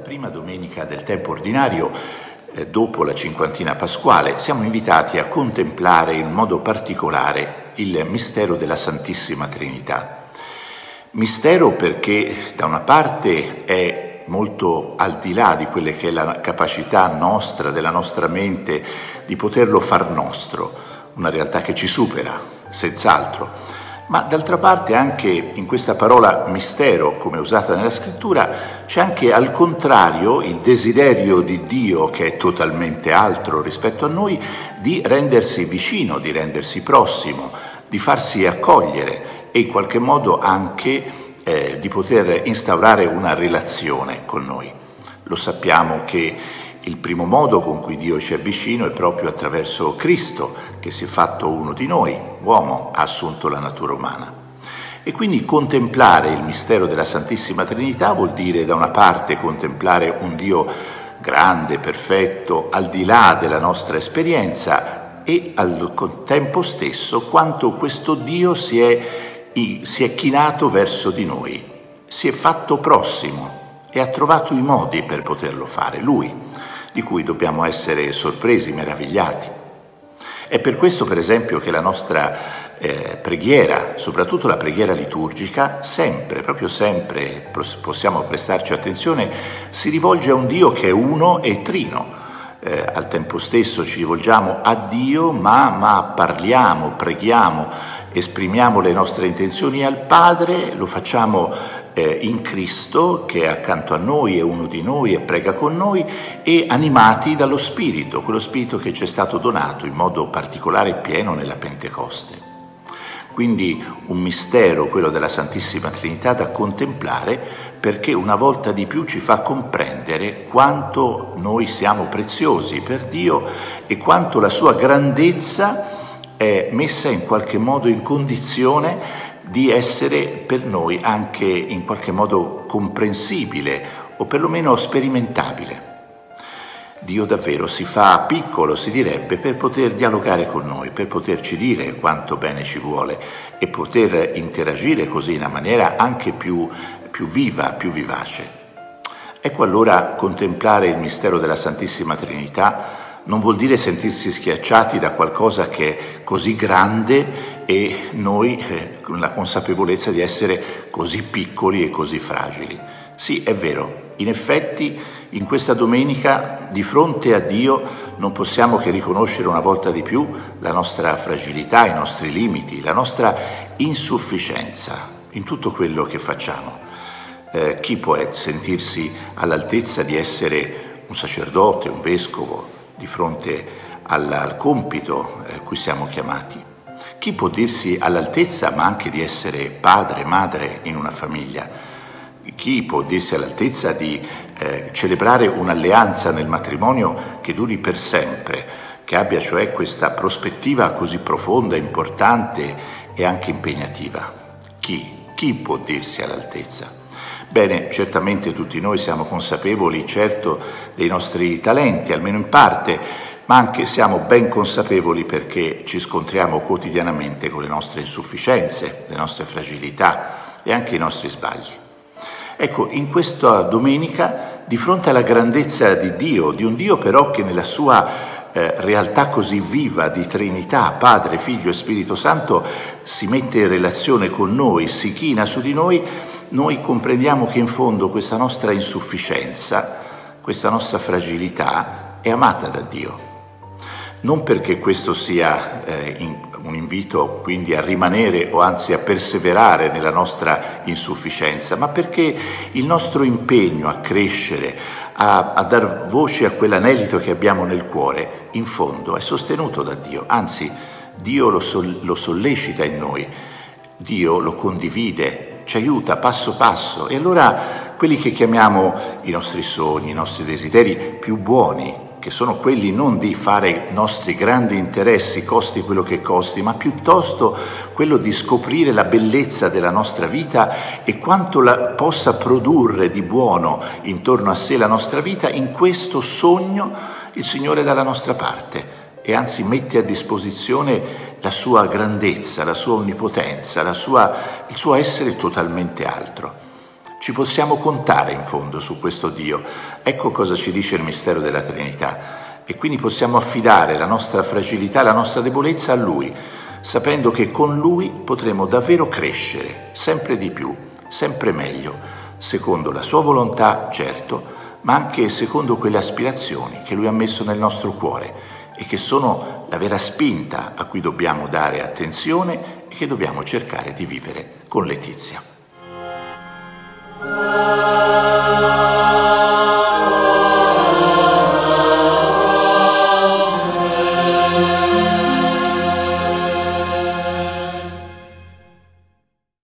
prima domenica del tempo ordinario, dopo la cinquantina pasquale, siamo invitati a contemplare in modo particolare il mistero della Santissima Trinità. Mistero perché da una parte è molto al di là di quelle che è la capacità nostra, della nostra mente, di poterlo far nostro, una realtà che ci supera, senz'altro. Ma d'altra parte anche in questa parola mistero, come usata nella scrittura, c'è anche al contrario il desiderio di Dio, che è totalmente altro rispetto a noi, di rendersi vicino, di rendersi prossimo, di farsi accogliere e in qualche modo anche di poter instaurare una relazione con noi. Lo sappiamo che il primo modo con cui Dio ci è vicino è proprio attraverso Cristo, che si è fatto uno di noi, uomo, ha assunto la natura umana. E quindi contemplare il mistero della Santissima Trinità vuol dire da una parte contemplare un Dio grande, perfetto, al di là della nostra esperienza e al tempo stesso quanto questo Dio si è chinato verso di noi, si è fatto prossimo e ha trovato i modi per poterlo fare, Lui, di cui dobbiamo essere sorpresi, meravigliati. È per questo, per esempio, che la nostra preghiera, soprattutto la preghiera liturgica, sempre, proprio sempre, possiamo prestarci attenzione, si rivolge a un Dio che è uno e trino. Al tempo stesso ci rivolgiamo a Dio, ma parliamo, preghiamo, esprimiamo le nostre intenzioni al Padre, lo facciamo in Cristo, che è accanto a noi, è uno di noi e prega con noi, e animati dallo Spirito, quello Spirito che ci è stato donato in modo particolare e pieno nella Pentecoste. Quindi un mistero, quello della Santissima Trinità, da contemplare, perché una volta di più ci fa comprendere quanto noi siamo preziosi per Dio e quanto la sua grandezza è messa in qualche modo in condizione di essere per noi anche in qualche modo comprensibile o perlomeno sperimentabile. Dio davvero si fa piccolo, si direbbe, per poter dialogare con noi, per poterci dire quanto bene ci vuole e poter interagire così in una maniera anche più viva, più vivace. Ecco allora contemplare il mistero della Santissima Trinità non vuol dire sentirsi schiacciati da qualcosa che è così grande e noi con la consapevolezza di essere così piccoli e così fragili. Sì, è vero, in effetti in questa domenica di fronte a Dio non possiamo che riconoscere una volta di più la nostra fragilità, i nostri limiti, la nostra insufficienza in tutto quello che facciamo. Chi può sentirsi all'altezza di essere un sacerdote, un vescovo, di fronte al compito a cui siamo chiamati? Chi può dirsi all'altezza ma anche di essere padre, madre in una famiglia? Chi può dirsi all'altezza di celebrare un'alleanza nel matrimonio che duri per sempre, che abbia cioè questa prospettiva così profonda, importante e anche impegnativa? Chi può dirsi all'altezza? Bene, certamente tutti noi siamo consapevoli, certo, dei nostri talenti, almeno in parte, ma anche siamo ben consapevoli perché ci scontriamo quotidianamente con le nostre insufficienze, le nostre fragilità e anche i nostri sbagli. Ecco, in questa domenica, di fronte alla grandezza di Dio, di un Dio però che nella sua realtà così viva di Trinità, Padre, Figlio e Spirito Santo, si mette in relazione con noi, si china su di noi comprendiamo che in fondo questa nostra insufficienza, questa nostra fragilità è amata da Dio. Non perché questo sia un invito quindi a rimanere o anzi a perseverare nella nostra insufficienza, ma perché il nostro impegno a crescere, a dar voce a quell'anelito che abbiamo nel cuore, in fondo è sostenuto da Dio, anzi Dio lo sollecita in noi, Dio lo condivide, ci aiuta passo passo e allora quelli che chiamiamo i nostri sogni, i nostri desideri più buoni, che sono quelli non di fare i nostri grandi interessi, costi quello che costi, ma piuttosto quello di scoprire la bellezza della nostra vita e quanto la possa produrre di buono intorno a sé la nostra vita, in questo sogno il Signore è dalla nostra parte e anzi mette a disposizione la sua grandezza, la sua onnipotenza, il suo essere totalmente altro. Ci possiamo contare in fondo su questo Dio. Ecco cosa ci dice il mistero della Trinità. E quindi possiamo affidare la nostra fragilità, la nostra debolezza a Lui, sapendo che con Lui potremo davvero crescere sempre di più, sempre meglio, secondo la sua volontà, certo, ma anche secondo quelle aspirazioni che Lui ha messo nel nostro cuore e che sono la vera spinta a cui dobbiamo dare attenzione e che dobbiamo cercare di vivere con letizia.